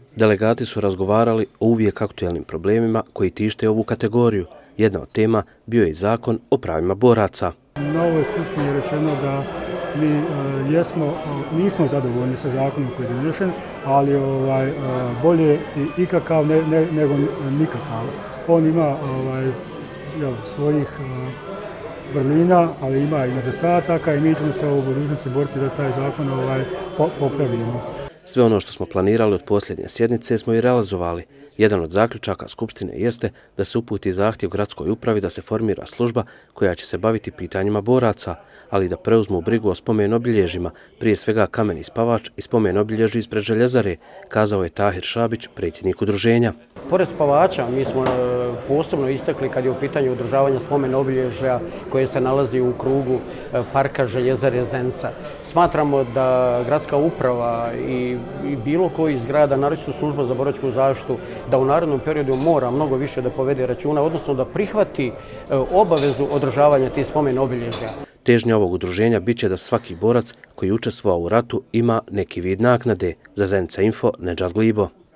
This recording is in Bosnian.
Delegati su razgovarali o uvijek aktuelnim problemima koji tište ovu kategoriju. Jedna od tema bio je i zakon o pravima boraca. Na ovoj skupštini je rečeno da mi nismo zadovoljni sa zakonom koji je donešen, ali bolje i ikakav nego nikakav. On ima svojih vrlina, ali ima i nedostataka i mi ćemo se u budućnosti boriti da taj zakon popravimo. Sve ono što smo planirali od posljednje sjednice smo i realizovali. Jedan od zaključaka Skupštine jeste da se uputi zahtjev gradskoj upravi da se formira služba koja će se baviti pitanjima boraca, ali i da preuzmu brigu o spomen obilježjima, prije svega Kameni spavač i spomen obilježju ispred Željezare, kazao je Tahir Šabić, predsjednik udruženja. Pored spavača mi smo posebno istakli kad je u pitanju održavanja spomen obilježja koje se nalazi u krugu parka Željezare Zenica. Smatramo da gradska uprava i bilo koji iz grada, naročito služba za boračku zaštitu, da u narednom periodu mora mnogo više da povede računa, odnosno da prihvati obavezu održavanja tih spomen obilježja. Težnja ovog udruženja biće da svaki borac koji učestvovao u ratu ima neki vid naknade. Za Zenica Info, Nedžad Glibo.